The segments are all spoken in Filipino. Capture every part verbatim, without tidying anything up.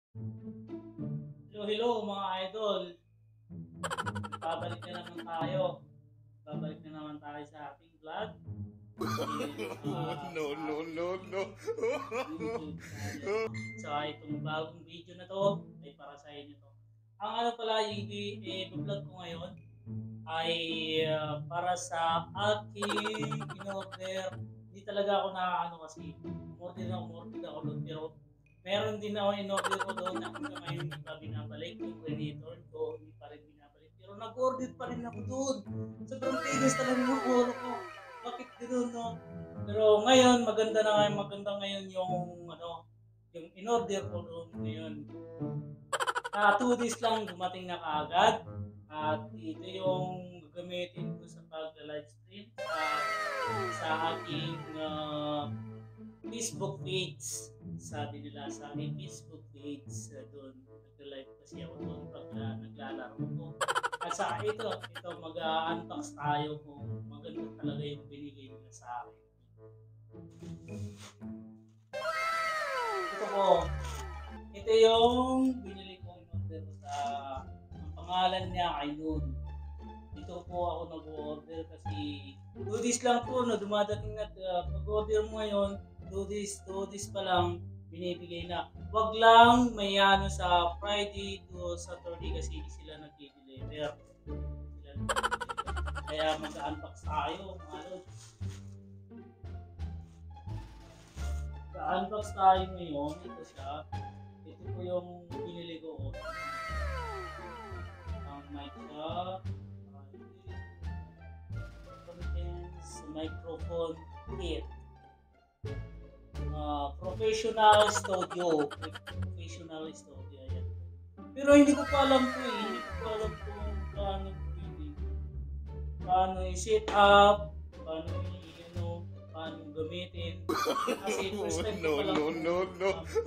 Hello, hello mga idol. Babalik na naman tayo. Babalik na naman tayo sa ating vlog. Is, Oh, uh, no, sa no, ating no, no. YouTube channel. So, itong bagong video na to ay para sa inyo to. Ang ano pala, yung i-vlog ko ngayon ay uh, para sa aking in-order. Hindi talaga ako na ano kasi, umorder na umorder ako doon. Pero meron din ako in-order ko doon na hanggang ngayon hindi pa binabalik. Yung return ko, hindi pa rin binabalik. Pero nag-order pa rin ako doon. Sobrang tigas talaga ng ulo ko. Bakit ganoon, no? Pero ngayon, maganda na ngayon, maganda ngayon yung ano, yung in-order ko doon ngayon. Na two days lang dumating na kaagad. At ito yung gagamitin ko sa pag-live stream sa, sa aking uh, Facebook page. Sabi nila sa aking Facebook page uh, doon. Nag-live kasi ako doon pag uh, naglalaro ko. At sa ito, ito mag-unbox tayo kung maganda talaga yung binigay nila sa akin. Ito po, ito yung binili kong order sa ang pangalan niya ay Noon. Dito po ako nag-order kasi two days lang po na dumadating na uh, pag-order mo ngayon, two days, two days pa lang binibigay na. Wag lang may ano sa Friday to Saturday kasi hindi sila nag-deliver. Sila nag-deliver. Kaya mag-unbox tayo, mga lods. Mag-unbox tayo ngayon. Ito siya. Ito po yung binili ko. Ang mic siya. Contains microphone kit. Uh, professional studio. Professional studio. Ayan. Pero hindi ko pa alam po eh. Hindi ko pa alam kung paano pwede. Paano i-set up. Paano i- ano, paano gamitin. Kasi first Oh, time ko no, pa lang no, po. no, no.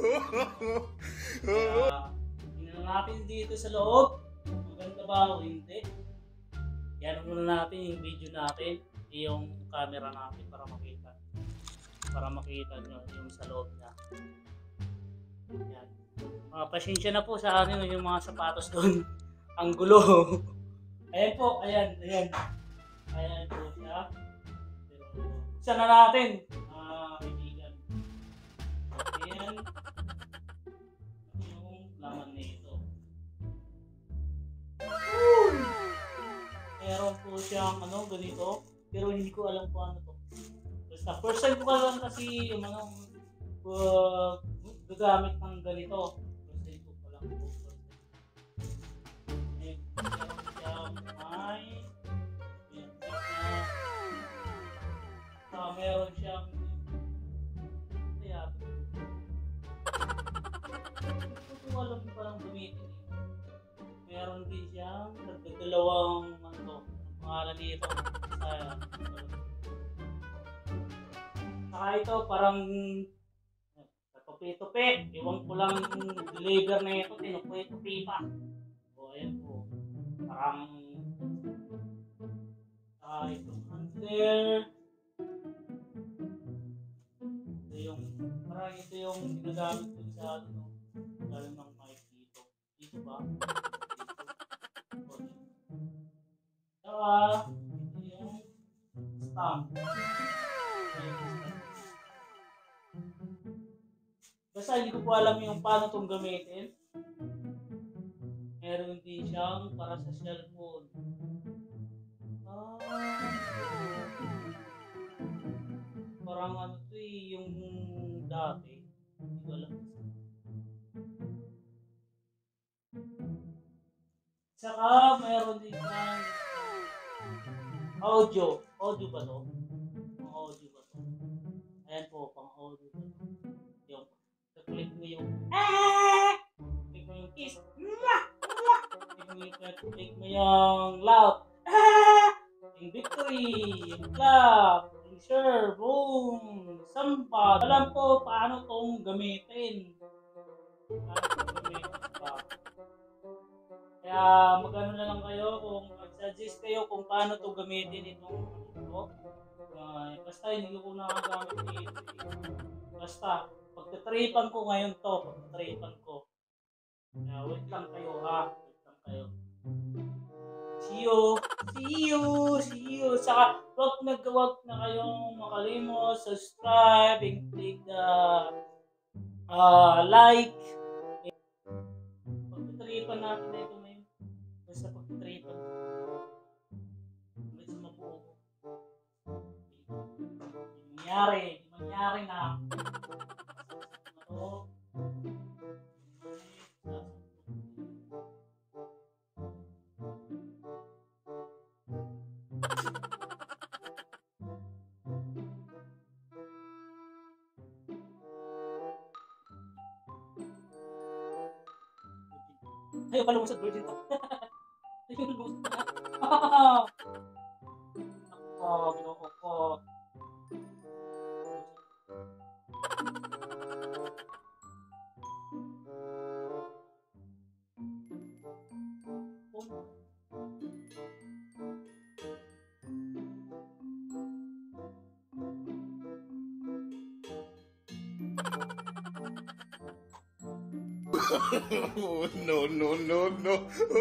Kaya, tingnan natin dito sa loob. Maganda ba o hindi? Yan muna natin yung video natin. Yung camera natin para makita. Para makita nyo yung sa loob niya. Yan. Mga pasensya na po sa ano yung mga sapatos doon. Ang gulo. Ayan po, ayan, ayan. Ayan po siya. Pero, buksan na natin. Ah, kaibigan. Ayan. Yung laman nito. Meron po siyang ano, ganito. Pero hindi ko alam kung ano to. Basta first time ko lang kasi yung ano, uh, gagamit ng ganito. First time ko pa lang po. First time. Ayan, meron siyang may, ayan, na, ah, meron siyang, kaya, hindi ko po alam kung parang gamitin eh. Meron din siyang nagdadalawang ano, ang pangalan nito. Sa, saka ito parang tupi-tupi. Iwan ko lang deliver na ito. Tinupi-tupi pa. O ayan po. Parang saka itong handler. Ito yung parang ito yung ginagamit ko sa ano. Galing ng mic dito. Dito ba? Dito. Saka ito yung stamp. Ito yung stamp. Basta hindi ko po alam yung paano itong gamitin. Meron din siyang para sa cellphone. Ah, parang ano to eh, yung dati. Hindi ko alam. Saka meron din siyang audio. Audio ba to? Pang audio ba to? Ayan po, pang audio ba to? Yung, click mo yung ah! Click mo yung kiss. Mwah! Mwah! Click mo yung, click mo yung love. Ah! Yung victory, yung clap, yung share, boom, sampad. Alam po paano tong gamitin. Paano tong gamitin pa. Kaya magano na lang kayo kung mag-suggest kayo kung paano to gamitin itong ano to. Uh, basta hindi ko nakagamit dito. Eh. Basta, pagtatripan ko ngayon to, pagtatripan ko. Kaya wait lang kayo ha. Wait lang kayo. See you! See you! See you! Saka wag na wag na kayong makalimot, subscribe, and click the uh, like. Pagtitripan natin na ito ngayon. Basta pagtitripan. Hanggang sa mabuo ko. Hindi mangyari. Hindi mangyari na. Ano? Ayaw pa lumusot virgin to. Ayaw lumusot na. Ako, ginoo ko. Oh, no, no, no, no.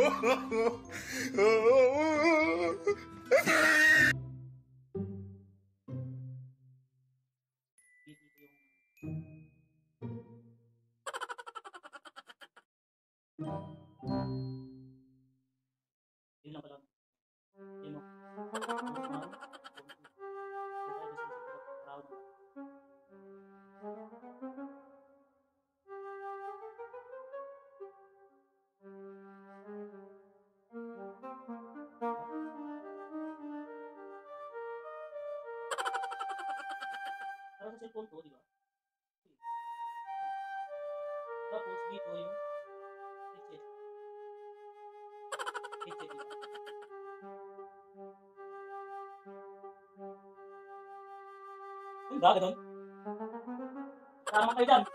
Yun lang pala. Yun o. Para sa cellphone ko, di ba? Tapos dito yung headset. Headset dito. Yung ba, ganun? Tama kayo dyan.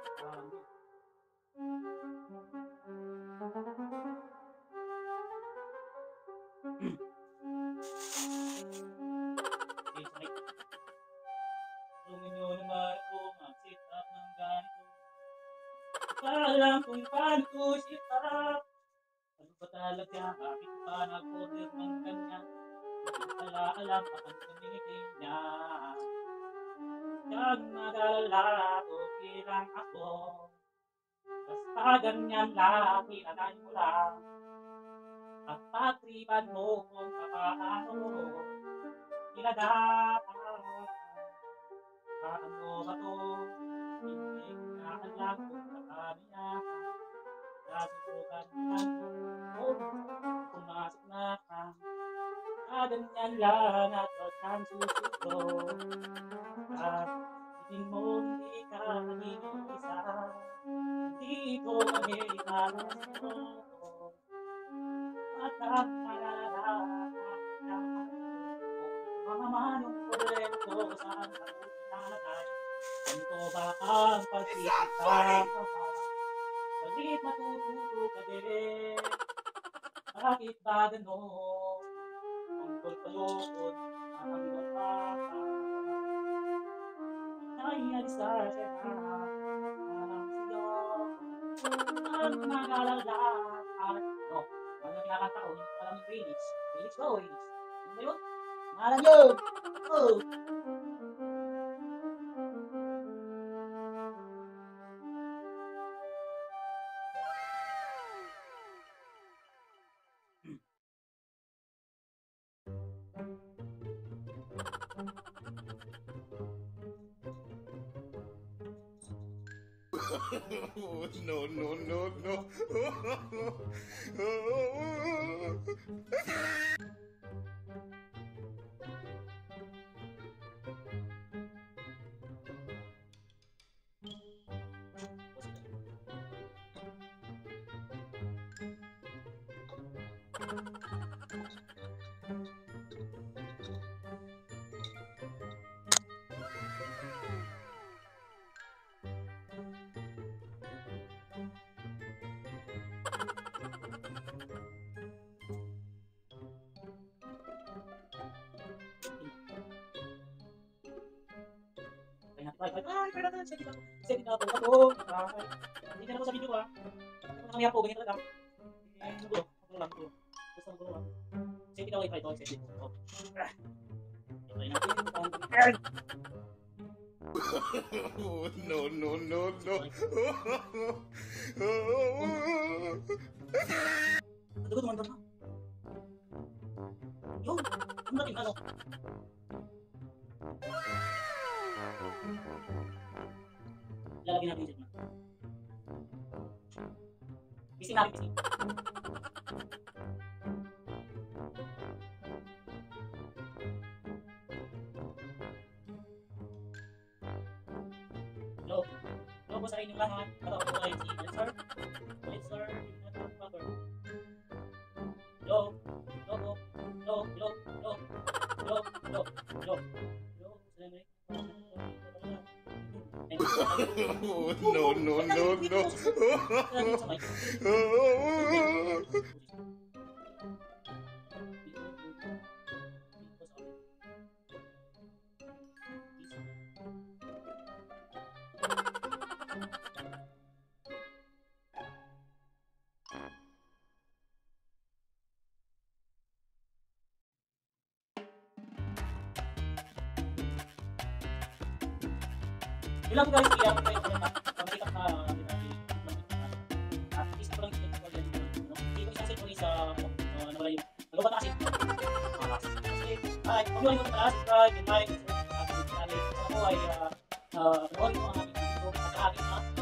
Tulungan nyo naman ako mag-sit up ng ganito. Alam kung paano ko sit up. Ano ba talaga? Bakit ba nag-order ng ganyan? Hindi pala alam pa ang gamitin niya. Huwag mag-alala, okay lang ako. Basta ganyan lang, ilanan mo lang. At patripan mo kung paano ilagay. Paano ba to? Hindi na alam kung paano niya. Nasubukan naman kung pumasok na ka. Ganyan lang at wag kang susuko. At tingin mo hindi ka nag-iisa. Dito kami ikalasino. At ang malalaman na mga manong proyekto saan ka ilalagay. Ganito ba ang pagkikita? Bakit matututo ka din? Bakit ba ganon? Tungkol sa'yo ang bata. Naialisa siya na ang siyo. Ang nag-alala at no, ano kinakanta ko, hindi ko alam yung lyrics. Lyrics ba o lyrics? Ano ba yun? Ngalan yun! Oh! Oh, no, no, no, no. Ay, ay, ay, ay, pwede natin, sige na po. Sige na po, ako. Ay, hindi na ako sa video ah. Kami ako, ganyan talaga. Eh, gulo, gulo lang, gulo. Basta gulo lang. Safety daw, i-try ito, safety. Oh. Ah. I-try natin. Ah. Oh, no, no, no, no. Dugo naman na. Yun, ang dating ano. Lalagyan natin yung na. Bising natin, bising. Hello. Hello po sa inyong lahat. Ito ako ay si Elser. Elser, network cover. Hello. Hello po. Hello. Hello. Hello. Hello. Hello. Hello. Hello. Salamat. Oh, no, no, no, no. Yun lang guys, kaya ko kayo na makikap na at isip ko lang yung technical yan. Hindi ko isang set ko sa nawala yung nalobat na kasi. Ay, kung yung mga subscribe, like, at ako ay panoorin mo ang aming video at sa aking mga